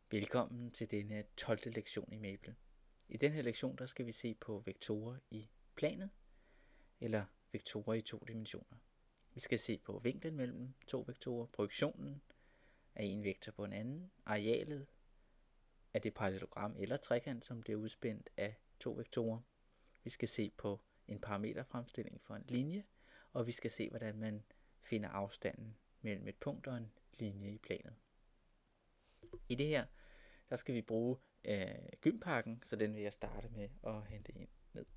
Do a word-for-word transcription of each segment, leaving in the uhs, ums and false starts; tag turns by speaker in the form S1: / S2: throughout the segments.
S1: Velkommen til denne tolvte lektion i Maple. I denne lektion der skal vi se på vektorer i planet, eller vektorer i to dimensioner. Vi skal se på vinklen mellem to vektorer, projektionen af en vektor på en anden, arealet af det parallelogram eller trekant, som bliver udspændt af to vektorer. Vi skal se på en parameterfremstilling for en linje, og vi skal se, hvordan man finder afstanden mellem et punkt og en linje i planet. I det her, der skal vi bruge øh, gympakken, så den vil jeg starte med at hente ind ned.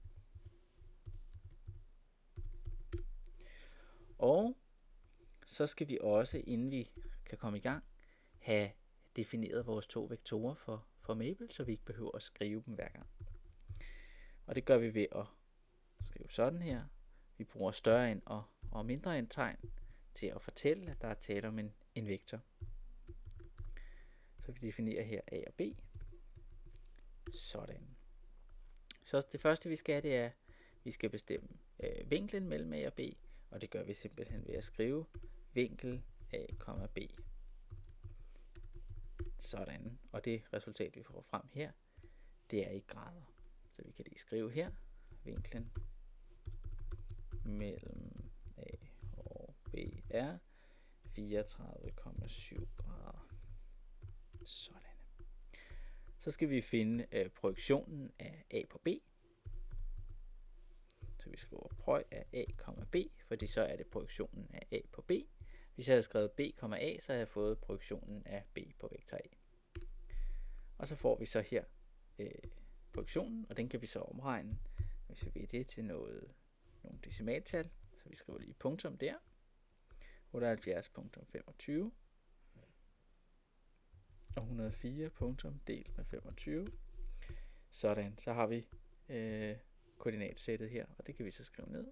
S1: Og så skal vi også, inden vi kan komme i gang, have defineret vores to vektorer for, for Maple, så vi ikke behøver at skrive dem hver gang. Og det gør vi ved at skrive sådan her. Vi bruger større end og, og mindre end tegn til at fortælle, at der er tale om en, en vektor. Så vi definerer her A og B. Sådan. Så det første vi skal, det er, at vi skal bestemme øh, vinklen mellem A og B, og det gør vi simpelthen ved at skrive vinkel A, B. Sådan. Og det resultat vi får frem her, det er i grader. Så vi kan lige skrive her, vinklen mellem A og B er fireogtredive komma syv grader. Sådan. Så skal vi finde øh, projektionen af A på B. Så vi skriver proj af A, B, fordi så er det projektionen af A på B. Hvis jeg havde skrevet B, A, så havde jeg fået projektionen af B på vektor A. Og så får vi så her øh, projektionen, og den kan vi så omregne, hvis vi vil det til noget, nogle decimaltal. Så vi skriver lige punktum der. otteoghalvfjerds komma femogtyve. Og et hundrede og fire punktum delt med femogtyve. Sådan, så har vi øh, koordinatsættet her, og det kan vi så skrive ned.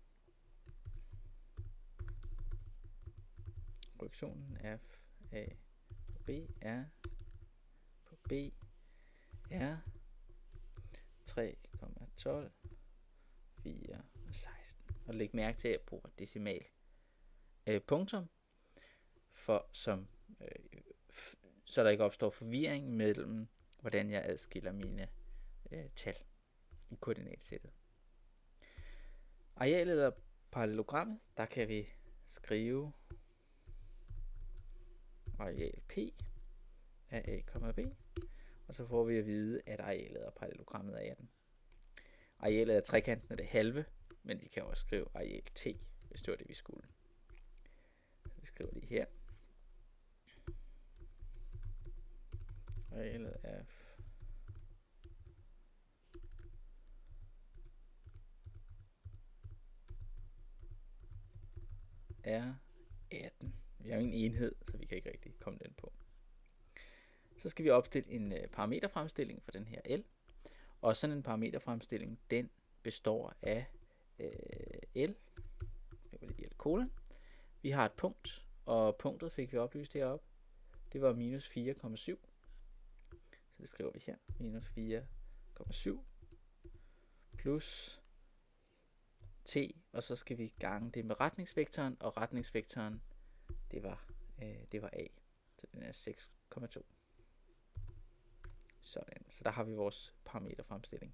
S1: Projektionen af A på B er på B er tre komma tolv, fire og seksten. Og læg mærke til, at jeg bruger decimal øh, punktum, for som øh, så der ikke opstår forvirring mellem, hvordan jeg adskiller mine øh, tal i koordinatsættet. Arealet eller parallelogrammet, der kan vi skrive areal P af A, B, og så får vi at vide, at arealet og parallelogrammet er atten. Arealet af trekanten er det halve, men vi kan også skrive areal T, hvis det var det, vi skulle. Så vi skriver lige her. Arealet af er atten. Vi har jo ingen enhed, så vi kan ikke rigtig komme den på. Så skal vi opstille en uh, parameterfremstilling for den her L. Og sådan en parameterfremstilling, den består af uh, L. Jeg vil lige L kolon. Vi har et punkt, og punktet fik vi oplyst heroppe. Det var minus fire komma syv. Så det skriver vi her, minus fire komma syv plus t, og så skal vi gange det med retningsvektoren, og retningsvektoren, det var, øh, det var a, så den er seks komma to. Sådan, så der har vi vores parameterfremstilling.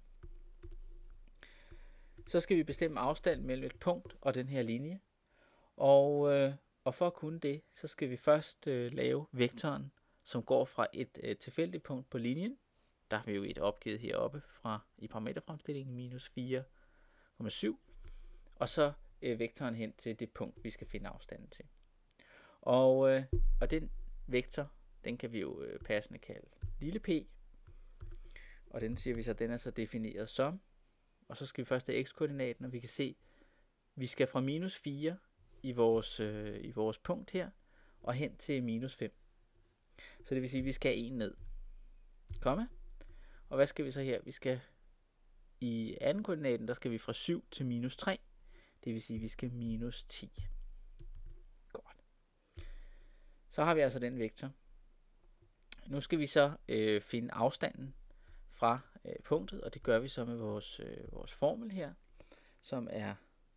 S1: Så skal vi bestemme afstanden mellem et punkt og den her linje, og, øh, og for at kunne det, så skal vi først øh, lave vektoren, som går fra et øh, tilfældigt punkt på linjen. Der har vi jo et opgivet heroppe fra i parameterfremstillingen, minus fire komma syv. Og så øh, vektoren hen til det punkt, vi skal finde afstanden til. Og, øh, og den vektor, den kan vi jo øh, passende kalde lille p. Og den siger vi så, den er så defineret som. Og så skal vi først have x-koordinaten, og vi kan se, vi skal fra minus fire i vores, øh, i vores punkt her, og hen til minus fem. Så det vil sige, at vi skal have en ned. Komma. Og hvad skal vi så her? Vi skal i anden koordinaten, der skal vi fra syv til minus tre. Det vil sige, at vi skal minus ti. Godt. Så har vi altså den vektor. Nu skal vi så øh, finde afstanden fra øh, punktet, og det gør vi så med vores, øh, vores formel her, som er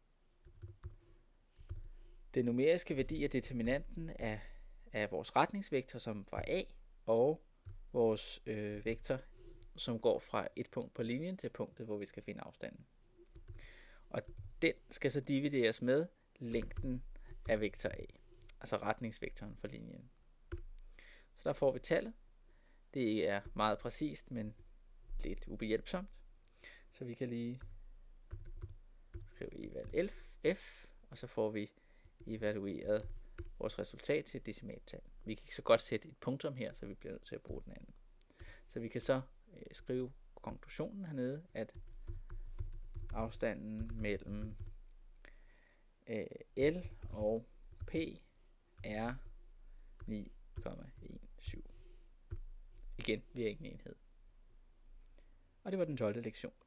S1: den numeriske værdi af determinanten af, af vores retningsvektor, som var a, og vores øh, vektor, som går fra et punkt på linjen til punktet, hvor vi skal finde afstanden. Og den skal så divideres med længden af vektor A, altså retningsvektoren for linjen. Så der får vi tallet. Det er meget præcist, men lidt ubehjælpsomt. Så vi kan lige skrive eval f, og så får vi evalueret vores resultat til et decimaltal. Vi kan ikke så godt sætte et punktum her, så vi bliver nødt til at bruge den anden. Så vi kan så øh, skrive konklusionen hernede, at afstanden mellem øh, L og P er ni komma sytten. Igen, vi har ikke en enhed. Og det var den tolvte lektion.